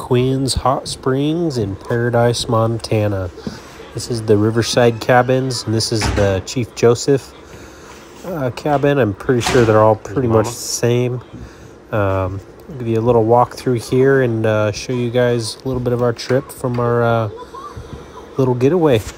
Quinn's Hot Springs in Paradise, Montana. This is the Riverside cabins, and this is the Chief Joseph cabin. I'm pretty sure they're all pretty much the same. I'll give you a little walk through here and show you guys a little bit of our trip from our little getaway.